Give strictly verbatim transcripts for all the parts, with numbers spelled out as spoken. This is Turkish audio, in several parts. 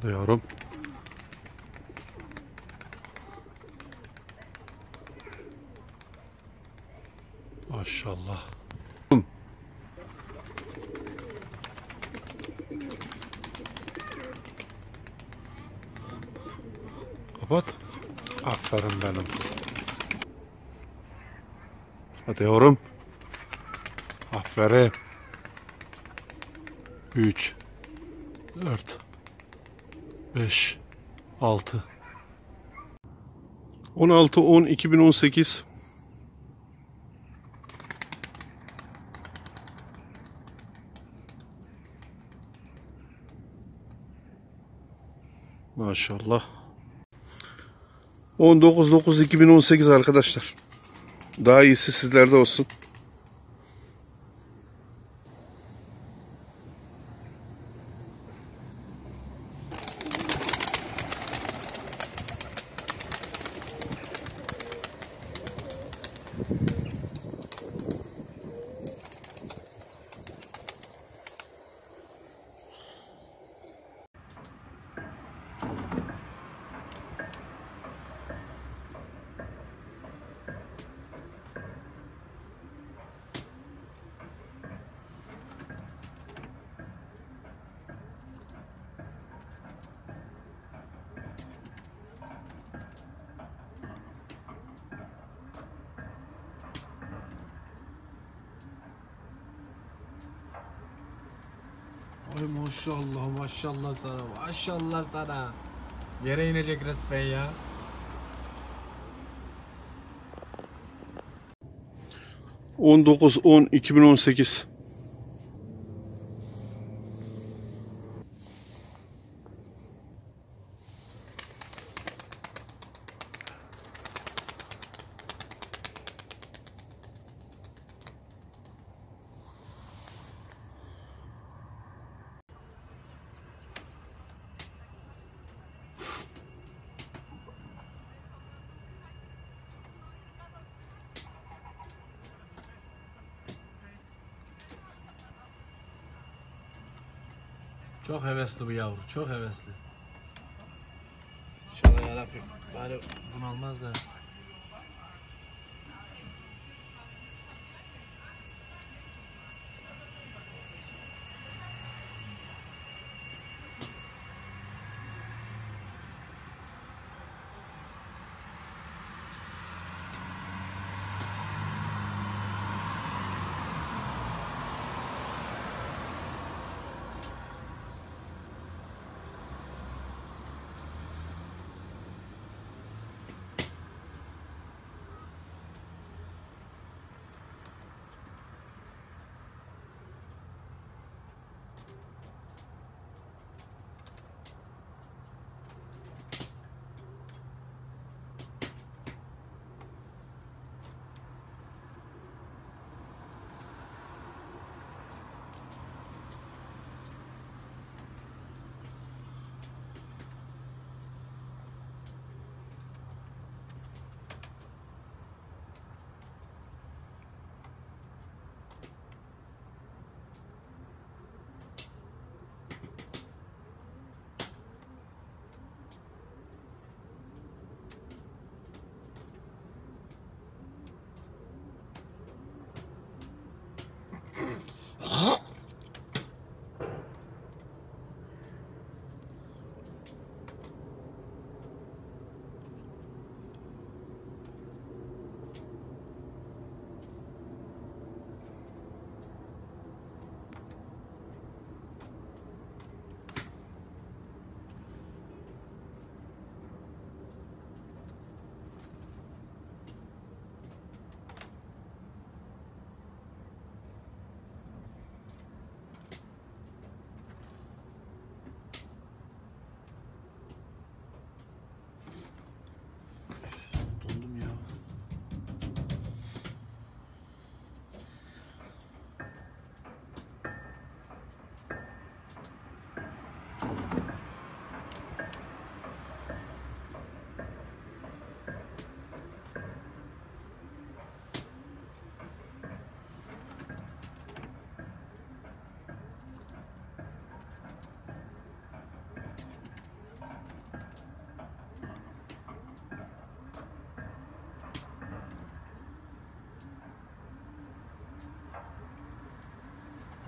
Hadi yavrum. Maşallah. Kapat. Aferin benim. Hadi yavrum. Aferin. üç, dört, beş, altı. on altı on iki bin on sekiz. Maşallah. on dokuz dokuz iki bin on sekiz arkadaşlar. Daha iyisi sizlerde olsun. Ay maşallah maşallah sana maşallah sana. Yere inecek resmen ya. on dokuz on iki bin on sekiz. Çok hevesli bu yavru, çok hevesli. İnşallah yarabbim, bari bunu almaz da.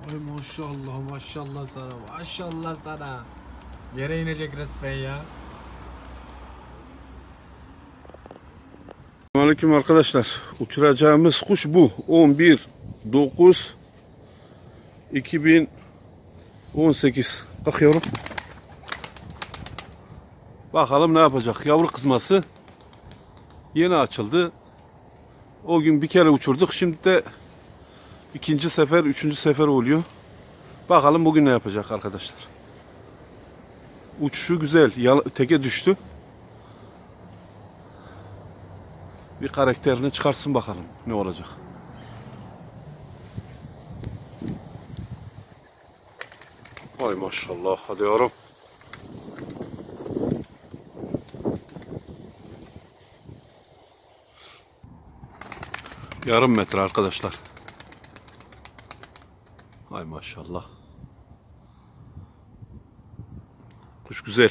Ay maşallah maşallah sana maşallah sana. Yere inecek resmen ya. Selamünaleyküm arkadaşlar. Uçuracağımız kuş bu. on bir dokuz iki bin on sekiz. Bakıyorum. Bakalım ne yapacak. Yavru kızması yeni açıldı. O gün bir kere uçurduk. Şimdi de ikinci sefer, üçüncü sefer oluyor. Bakalım bugün ne yapacak arkadaşlar. Uçuşu güzel. Teke düştü. Bir karakterini çıkarsın bakalım ne olacak. Ay maşallah, hadi yavrum. Yarım metre arkadaşlar. Ay maşallah. Kuş güzel.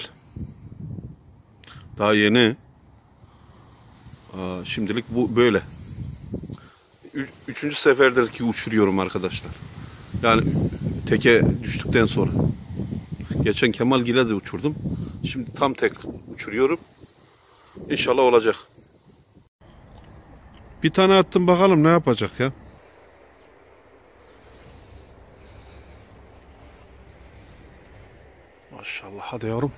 Daha yeni. Aa, şimdilik bu böyle. Üç, üçüncü seferdir ki uçuruyorum arkadaşlar. Yani teke düştükten sonra. Geçen Kemalgil'e de uçurdum. Şimdi tam tek uçuruyorum. İnşallah olacak. Bir tane attım bakalım ne yapacak ya. Maşallah, hadi yavrum.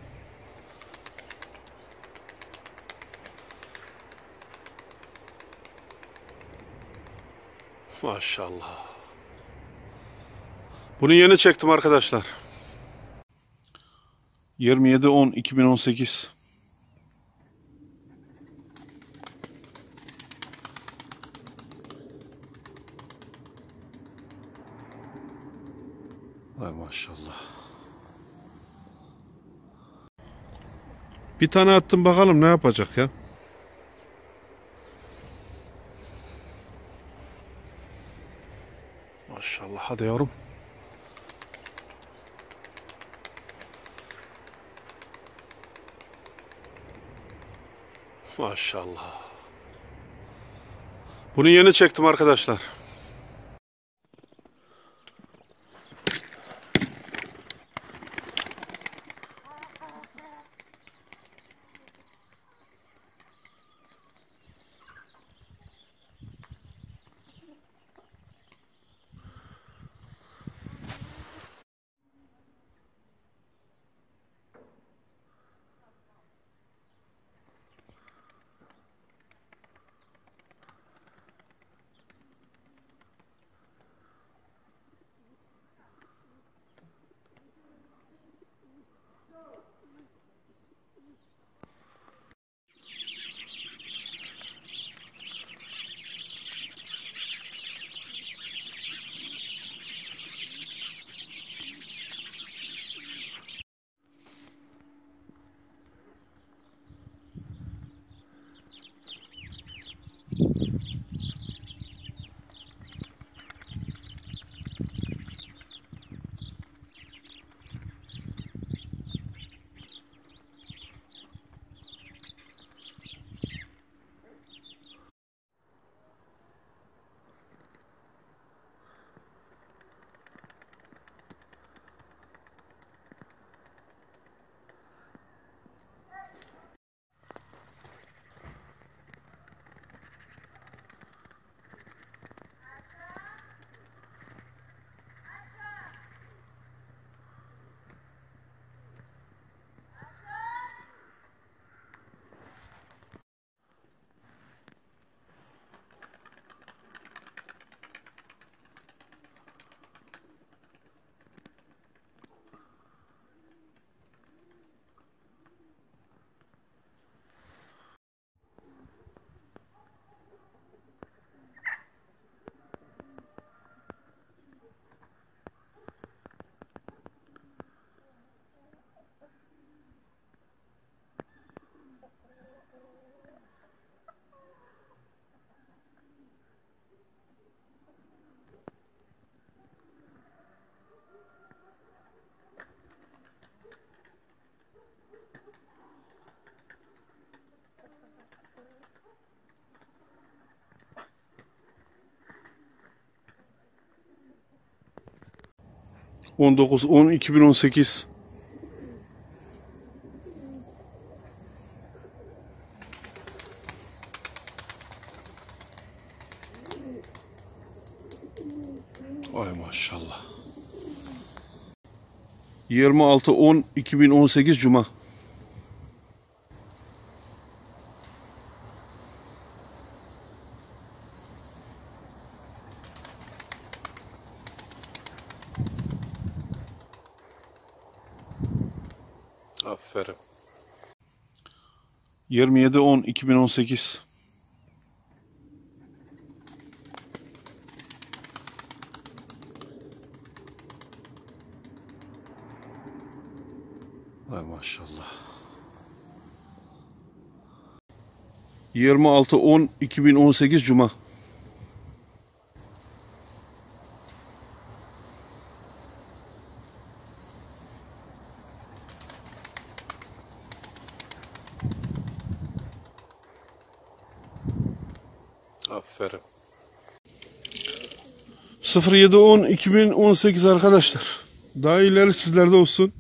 Maşallah. Bunu yeni çektim arkadaşlar. yirmi yedi on iki bin on sekiz. Ay maşallah. Bir tane attım bakalım ne yapacak ya. Maşallah, hadi yavrum. Maşallah. Bunu yeni çektim arkadaşlar. on dokuz on iki bin on sekiz. Ay maşallah. yirmi altı on iki bin on sekiz Cuma. Aferin. yirmi yedi on iki bin on sekiz. Ay maşallah. yirmi altı on iki bin on sekiz Cuma. Aferin. sıfır yedi on iki bin on sekiz arkadaşlar. Daha ileri sizlerde olsun.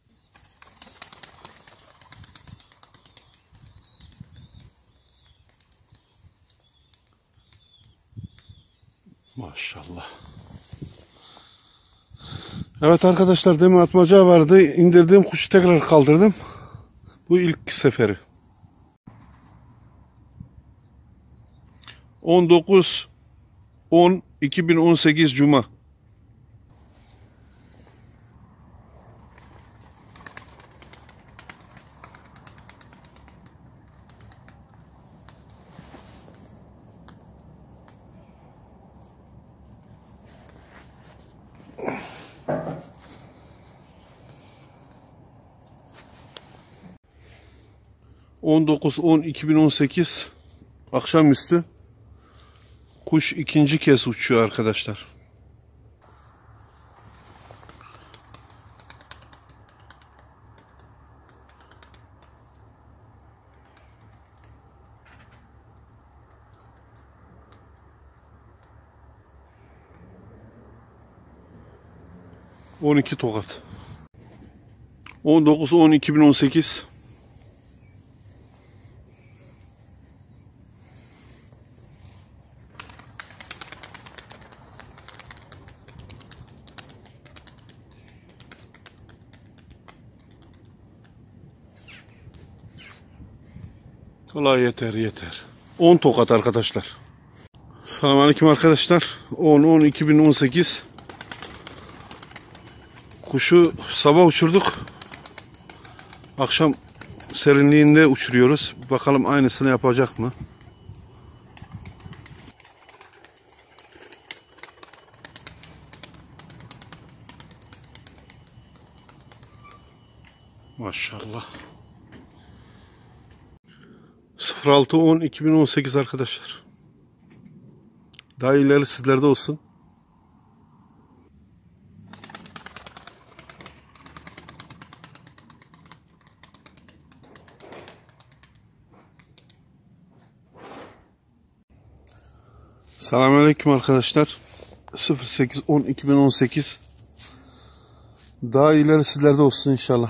Maşallah. Evet arkadaşlar, demin atmaca vardı. İndirdiğim kuşu tekrar kaldırdım. Bu ilk seferi. on dokuz on iki bin on sekiz Cuma. on dokuz on iki bin on sekiz akşamüstü. Kuş ikinci kez uçuyor arkadaşlar. on iki tokat. on dokuz on iki bin on sekiz. Kolay, yeter yeter. on tokat arkadaşlar. Selamünaleyküm arkadaşlar. on on iki bin on sekiz. Kuşu sabah uçurduk. Akşam serinliğinde uçuruyoruz. Bakalım aynısını yapacak mı? Maşallah. sıfır altı on iki bin on sekiz arkadaşlar. Daha ileri sizlerde olsun. Selamünaleyküm arkadaşlar. sıfır sekiz on iki bin on sekiz. Daha ileri sizlerde olsun inşallah.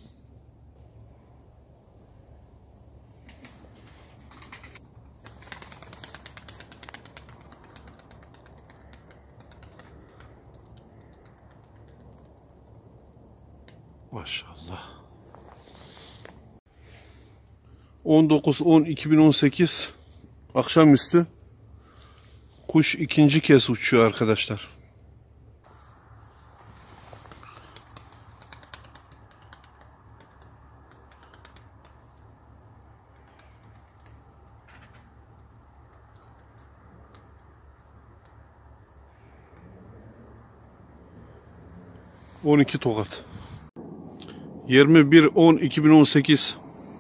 Maşallah. on dokuz on iki bin on sekiz akşamüstü. Kuş ikinci kez uçuyor arkadaşlar. on iki tokat. yirmi bir on iki bin on sekiz.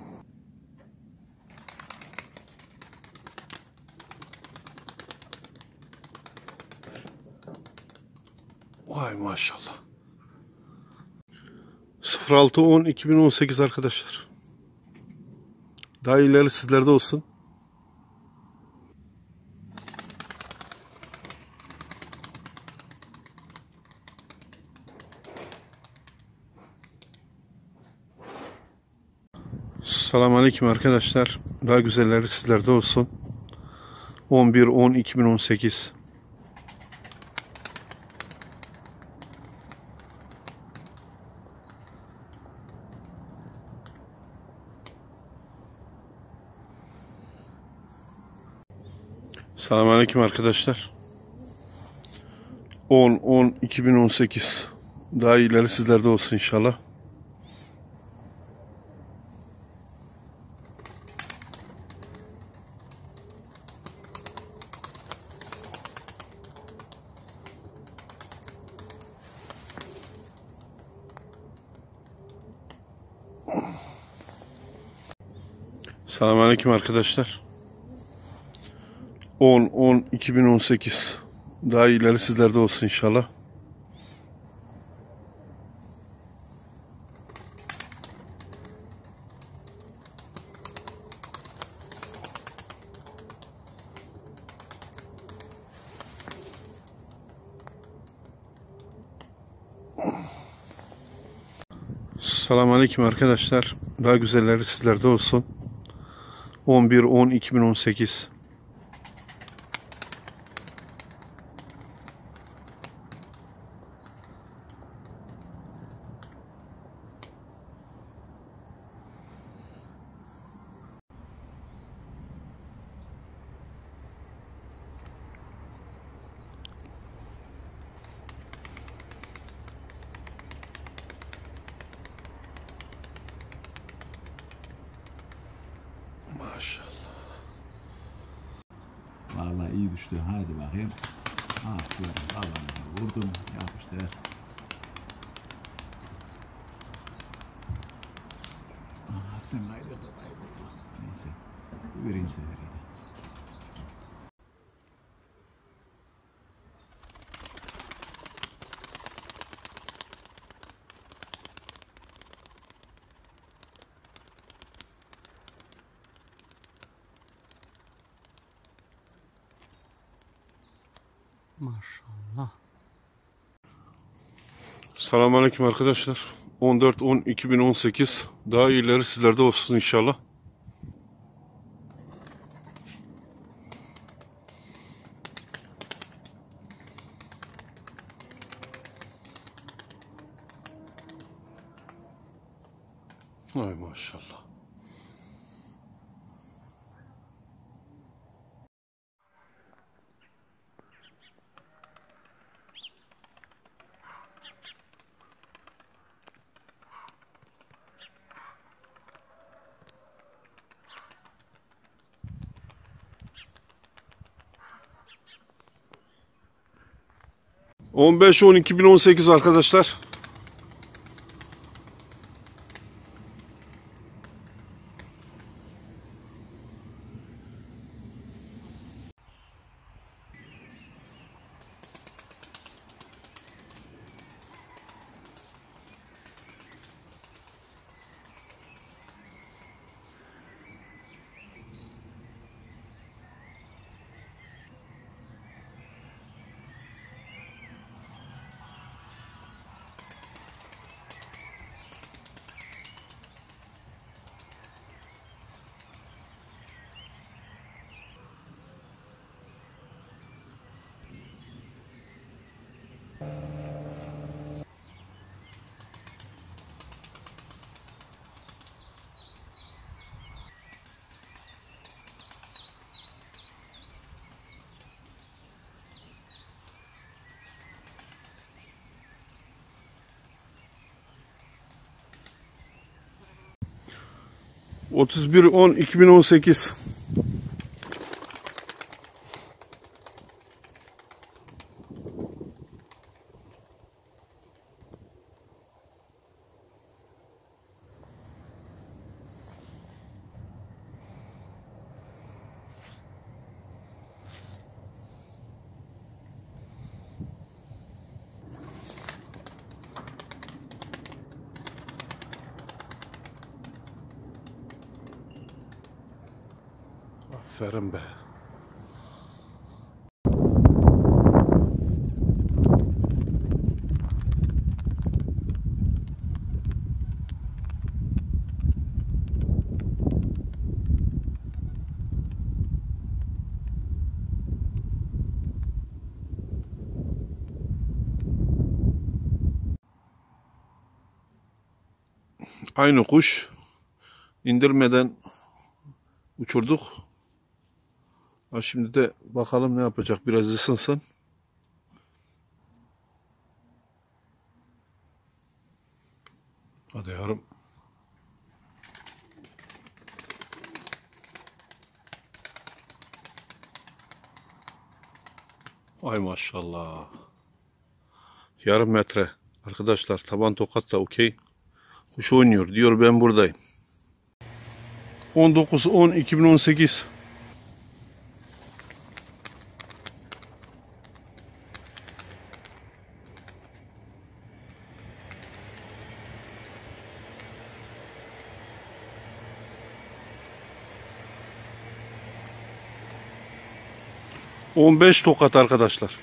Vay maşallah. sıfır altı on iki bin on sekiz arkadaşlar. Daha ileri sizlerde olsun. Selamünaleyküm arkadaşlar. Daha güzelleri sizlerde olsun. on bir on iki bin on sekiz. Selamünaleyküm arkadaşlar. on on iki bin on sekiz. Daha iyileri sizlerde olsun inşallah. Selamünaleyküm arkadaşlar. on on iki bin on sekiz. Daha iyileri sizlerde olsun inşallah. Selamünaleyküm arkadaşlar. Daha güzelleri sizlerde olsun. on bir on iki bin on sekiz. Maşallah. Vallahi iyi düştü. Hadi bakayım. Aferin. Vallahi vurdum. Yapıştır. Hafiften kaydırdı. Kayboldu. Neyse. Bu birinci seferiydi. Maşallah. Selamünaleyküm arkadaşlar. on dört on iki bin on sekiz. Daha iyileri sizlerde olsun inşallah. Ay maşallah. on beş on iki bin on sekiz arkadaşlar. otuz bir on iki bin on sekiz. Aferin be. Aynı kuş. İndirmeden uçurduk. Ha, şimdi de bakalım ne yapacak. Biraz ısınsın. Hadi yarım. Ay maşallah. Yarım metre. Arkadaşlar taban tokat da okey. Kuş oynuyor. Diyor ben buradayım. on dokuz on iki bin on sekiz. on beş tokat arkadaşlar.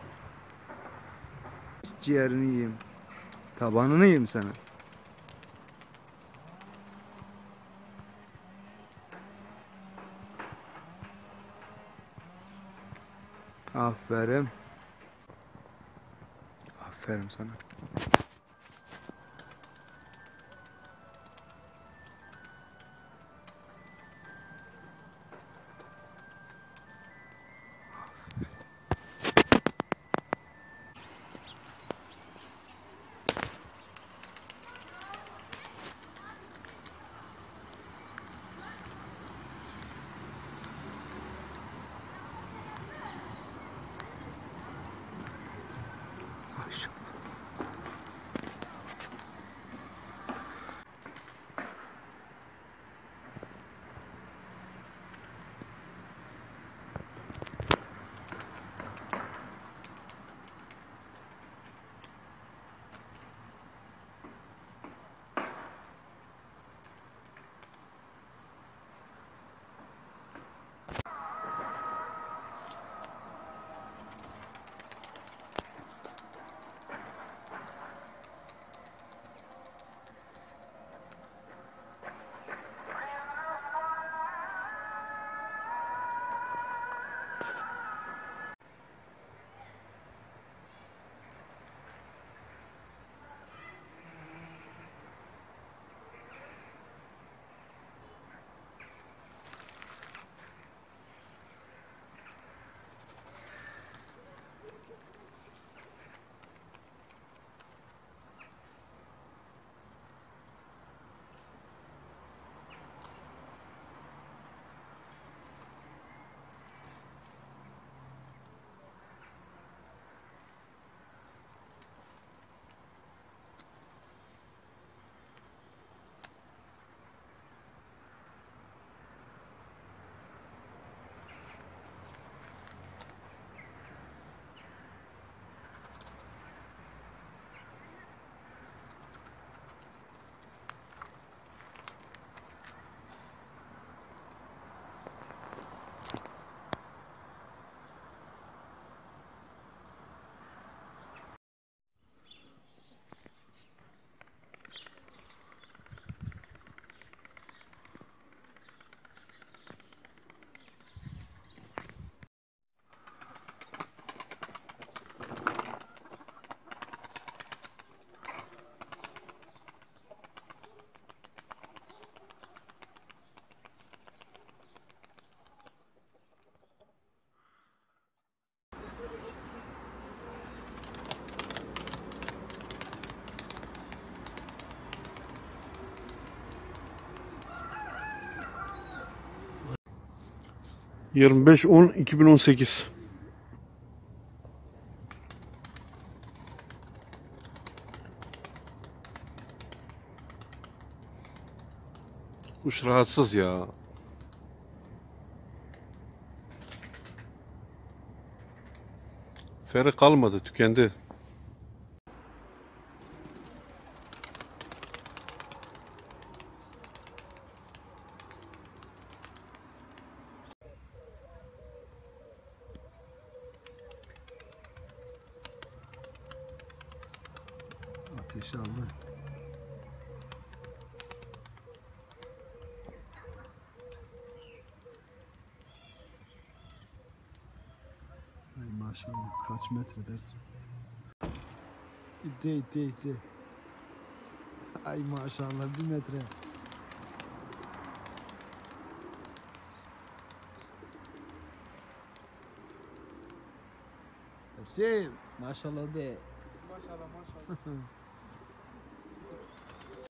Ciğerini yiyeyim. Tabanını yiyeyim sana. Aferin. Aferin sana. yirmi beş on iki bin on sekiz. Kuş rahatsız ya. Feri kalmadı, tükendi. Ateşi aldı. Ay maşallah, kaç metre dersin? İtti itti itti. Ay maşallah, bir metre. Hepsi maşallah de. Maşallah maşallah.